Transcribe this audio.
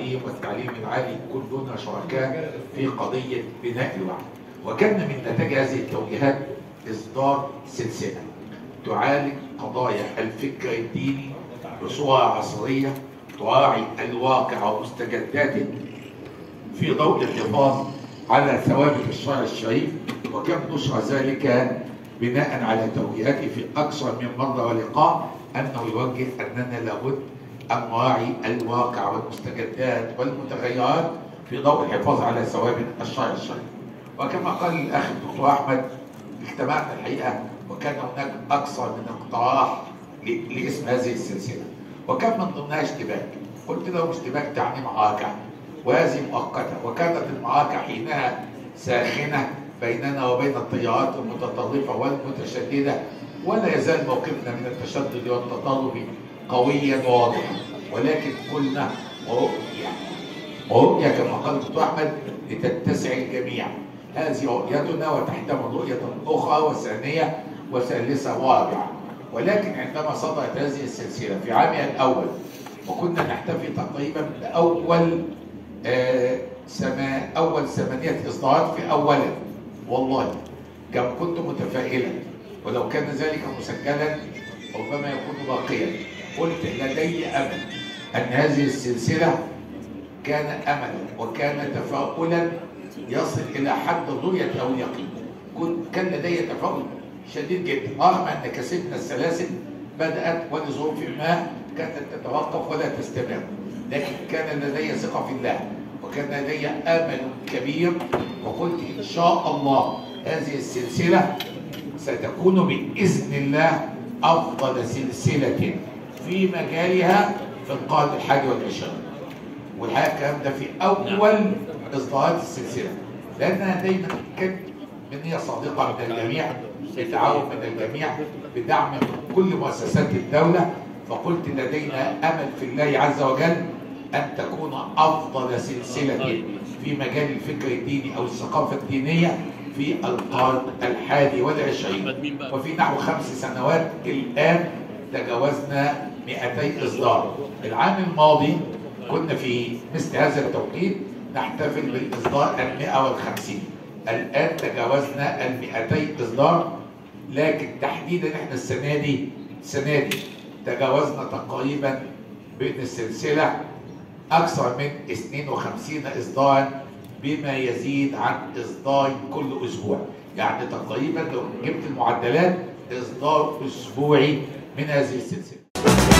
التعليم والتعليم العالي كلنا شركاء في قضية بناء الوعي. وكان من نتاج هذه التوجيهات إصدار سلسلة تعالج قضايا الفكر الديني بصورة عصرية تراعي الواقع ومستجداته في ضوء الحفاظ على ثوابت الشرع الشريف. وكان نشر ذلك بناء على توجيهاتي في أكثر من مرة ولقاء أنه يوجه أننا لابد أن نراعي الواقع والمستجدات والمتغيرات في ضوء الحفاظ على ثوابت الشرع الشريف. وكما قال الأخ الدكتور أحمد، اجتمعنا الحقيقة وكان هناك أكثر من اقتراح لاسم هذه السلسلة، وكان من ضمنها اشتباك. قلت له اشتباك تعني معركة، وهذه مؤقتة، وكانت المعركة حينها ساخنة بيننا وبين التيارات المتطرفة والمتشددة، ولا يزال موقفنا من التشدد والتطرف قويا وواضحا، ولكن قلنا رؤية كما قال الدكتور أحمد لتتسع الجميع. هذه رؤيتنا وتحتمل رؤية أخرى وثانية وثالثة ورابعة. ولكن عندما صدرت هذه السلسلة في عامها الأول وكنا نحتفي تقريبا بأول أول 8 إصدارات في أوله، والله كنت متفائلا، ولو كان ذلك مسجلا ربما يكون باقيا. قلت لدي أمل أن هذه السلسلة كان أملا وكان تفاؤلا يصل إلى حد الرؤية أو اليقين. كان لدي تفاؤل شديد جدا، رغم أن كثير من السلاسل بدأت ولظروف ما كانت تتوقف ولا تستمر، لكن كان لدي ثقة في الله وكان لدي آمل كبير، وقلت إن شاء الله هذه السلسلة ستكون بإذن الله أفضل سلسلة في مجالها في القرن ال21. والحقيقة الكلام ده في أول إصدارات السلسلة، لأنها دايما كانت بنية صادقة من الجميع، بتعاون من الجميع، بدعم من كل مؤسسات الدولة. فقلت لدينا أمل في الله عز وجل أن تكون أفضل سلسلة في مجال الفكر الديني أو الثقافة الدينية في القرن ال21. وفي نحو 5 سنوات الآن تجاوزنا 200 إصدار. العام الماضي كنا في مثل هذا التوقيت نحتفل بالإصدار 150. الآن تجاوزنا 200 إصدار، لكن تحديدا احنا السنة دي تجاوزنا تقريبا بين السلسلة أكثر من 52 إصدارا، بما يزيد عن إصدار كل أسبوع. يعني تقريبا لو جبت المعدلات إصدار أسبوعي من هذه السلسلة.